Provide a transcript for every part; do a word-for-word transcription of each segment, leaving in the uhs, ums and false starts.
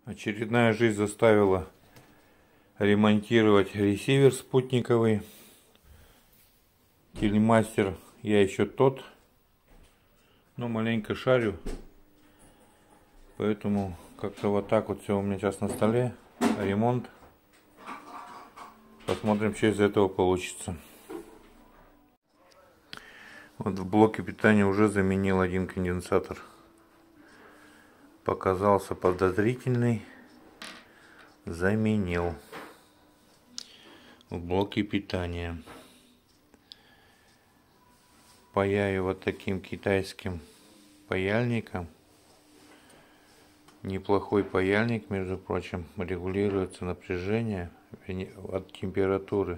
Очередная жизнь заставила ремонтировать ресивер спутниковый. Телемастер я еще тот, но маленько шарю. Поэтому как-то вот так вот все у меня сейчас на столе. Ремонт. Посмотрим, что из этого получится. Вот в блоке питания уже заменил один конденсатор. Показался подозрительный. Заменил. В блоке питания. Паяю вот таким китайским паяльником. Неплохой паяльник, между прочим. Регулируется напряжение от температуры.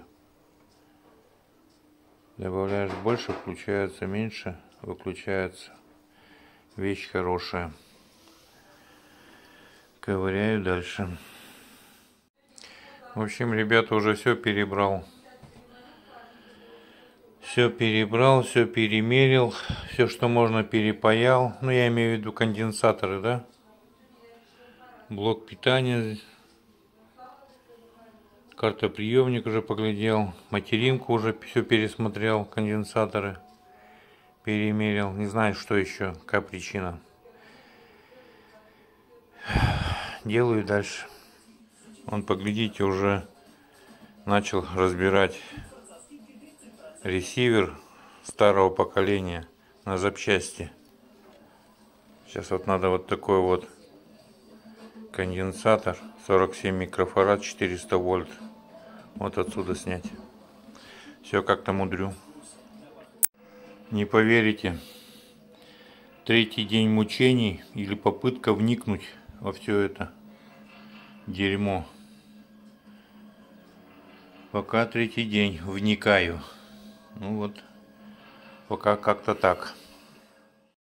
Добавляешь больше, включается меньше, выключается. Вещь хорошая. Ковыряю дальше. В общем, ребята, уже все перебрал. Все перебрал, все перемерил. Все, что можно, перепаял. Ну, я имею в виду конденсаторы, да? Блок питания. Картоприемник уже поглядел. Материнку уже все пересмотрел. Конденсаторы перемерил. Не знаю, что еще, какая причина. Делаю дальше. Вон, поглядите, уже начал разбирать ресивер старого поколения на запчасти. Сейчас вот надо вот такой вот конденсатор сорок семь микрофарад, четыреста вольт. Вот отсюда снять. Все как-то мудрю. Не поверите, третий день мучений или попытка вникнуть во все это дерьмо. Пока третий день вникаю. Ну вот, пока как-то так.